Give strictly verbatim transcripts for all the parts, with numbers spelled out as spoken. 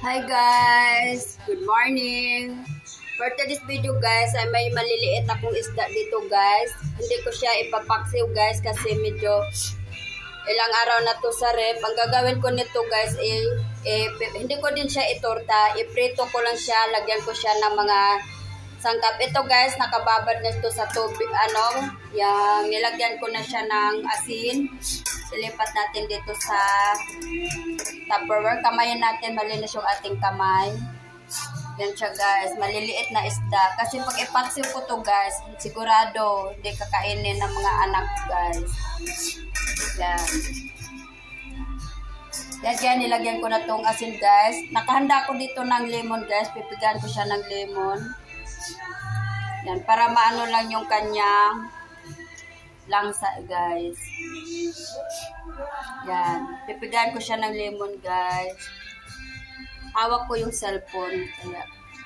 Hi guys! Good morning! For today's video guys, ay may maliliit akong isda dito guys. Hindi ko siya ipapaksiw guys kasi medyo ilang araw na to sa rep. Ang gagawin ko nito guys, eh, eh, hindi ko din siya itorta. Iprito ko lang siya, lagyan ko siya ng mga sangkap. Ito guys, nakababad na ito sa tubig. Ano, yung nilagyan ko na siya ng asin. Silipat natin dito sa Tupperware. Kamayan natin, malinis yung ating kamay. Yan siya guys, maliliit na isda. Kasi pag ipaksiw ko to guys, sigurado hindi kakainin ng mga anak guys. Yan. Yan yan, nilagyan ko na tong asin guys. Nakahanda ko dito ng lemon guys. Pipigan ko siya ng lemon. Yan, para maano lang yung kanyang langsa guys. Yan, pipigan ko siya ng lemon guys. Hawak ko yung cellphone. Kaya.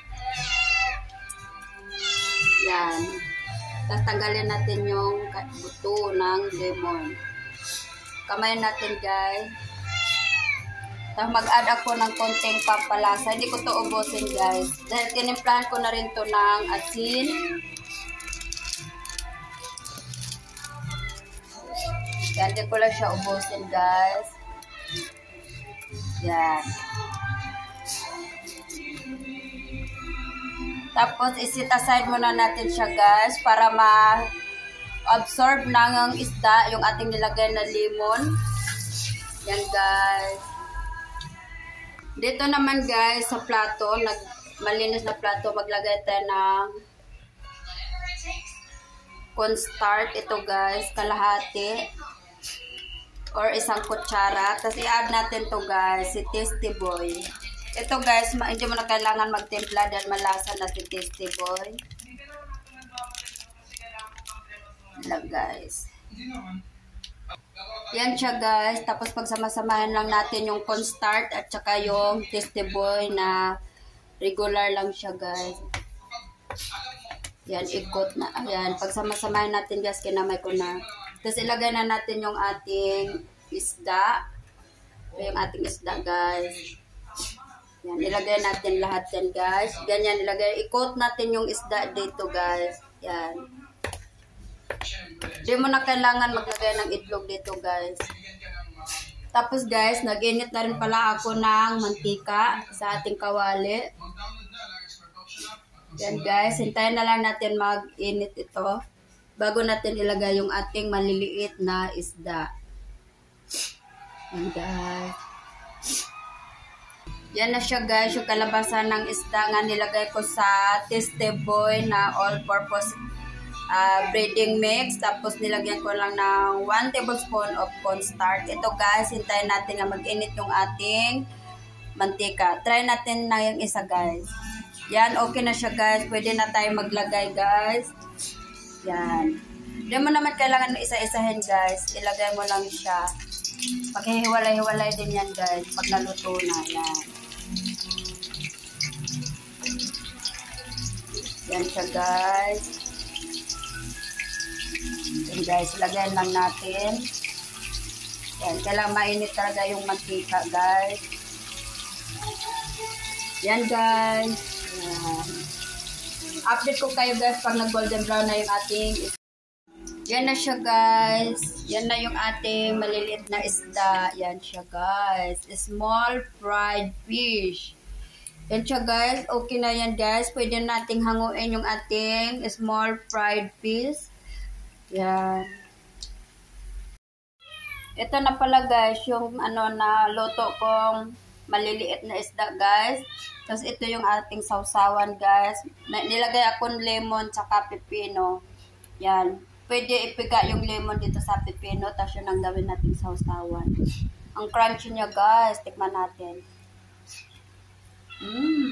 Yan. Tatanggalin natin yung buto ng lemon. Kamayin natin guys. Tapos mag-add ako ng konting pampalasa. Hindi ko to ubusin guys. Dahil tinimplahan ko na rin to ng asin. Yan, hindi ko lang siya ubusin guys. Yan. Tapos isit aside muna natin siya guys para ma-absorb ng isda yung ating nilagay na lemon. Yan guys. Dito naman guys sa plato, nag malinis na plato, maglagay tayo ng cornstarch. Ito guys, kalahati or isang kutsara. Tapos i-add natin to guys, si Tasty Boy. Ito guys, hindi mo na kailangan magtimpla dahil malasa na si Tasty Boy. Lang guys. Yan siya guys. Tapos pagsamasamahan lang natin yung cornstarch at saka yung Tasty Boy na regular lang siya guys. Yan, ikot na. Ayan, pagsamasamahan natin guys, kinamay ko na. Tapos ilagay na natin yung ating isda. Ito yung ating isda guys. Yan, ilagay natin lahat yan guys. Ganyan, ilagay. Ikot natin yung isda dito guys. Yan. Hindi mo na kailangan maglagay ng itlog dito guys. Tapos guys, nag-init na rin pala ako ng mantika sa ating kawali. Yan guys, hintayin na lang natin mag-init ito bago natin ilagay yung ating maliliit na isda. Yan guys. Yan na siya guys, yung kalabasan ng isda nga nilagay ko sa Tasty Boy na all-purpose uh, breading mix. Tapos nilagyan ko lang ng one tablespoon of cornstarch. Ito guys, hintayin natin na mag-init yung ating mantika. Try natin na yung isa guys. Yan, okay na siya guys. Pwede na tayo maglagay guys. Yan. Hindi mo naman kailangan na isa-isahin guys. Ilagay mo lang siya. Paghihiwalay-hiwalay din yan guys. Pag naluto na. Yan. Yan siya guys. Yan guys. Lagyan lang natin. Yan. Kailangan mainit talaga yung mantika guys. Yan guys. Yan. Update ko kayo guys pag nag-golden brown na yung ating isda. Yan na siya guys. Yan na yung ating maliliit na isda. Yan siya guys. Small fried fish. Yan siya guys. Okay na yan guys. Pwede nating hanguin yung ating small fried fish. Yan. Ito na pala guys yung ano na luto kong maliliit na isda guys. Tapos ito yung ating sausawan guys. Nilagay akong lemon tsaka pipino. Yan. Pwede ipiga yung lemon dito sa pipino. Tapos yun ang gawin nating sausawan. Ang crunchy niya guys. Tikman natin. Mm.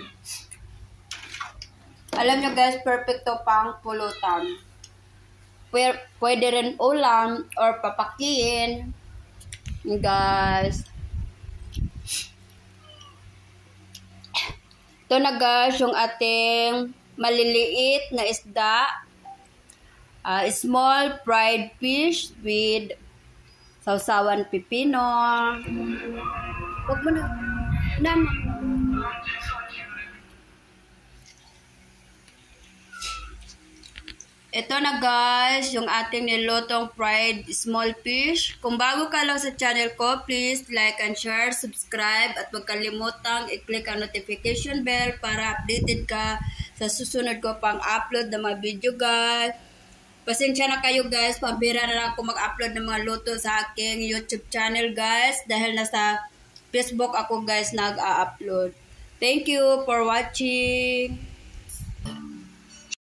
Alam nyo guys, perfecto pang pulutan. Pwede rin ulam or papakiin. Guys. Ito na guys, yung ating maliliit na isda. Uh, small fried fish with sausawan pipino. Huwag mo na. Naman. Ito na guys, yung ating nilutong fried small fish. Kung bago ka lang sa channel ko, please like and share, subscribe, at huwag kalimutang i-click ang notification bell para updated ka sa susunod ko pang upload ng mga video guys. Pasensya na kayo guys, pabira na lang ako mag-upload ng mga luto sa aking YouTube channel guys dahil nasa Facebook ako guys nag-a-upload. Thank you for watching.